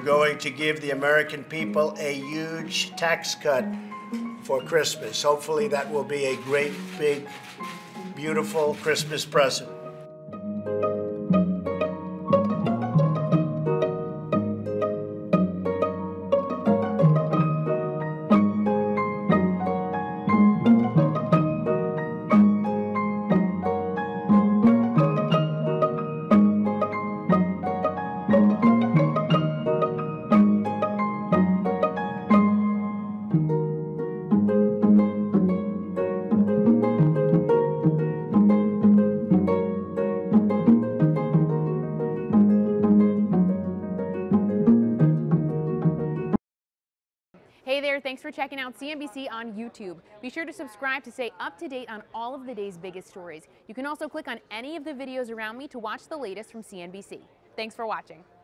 going to give the American people a huge tax cut for Christmas. Hopefully that will be a great, big, beautiful Christmas present. Hey there, thanks for checking out CNBC on YouTube. Be sure to subscribe to stay up to date on all of the day's biggest stories. You can also click on any of the videos around me to watch the latest from CNBC. Thanks for watching.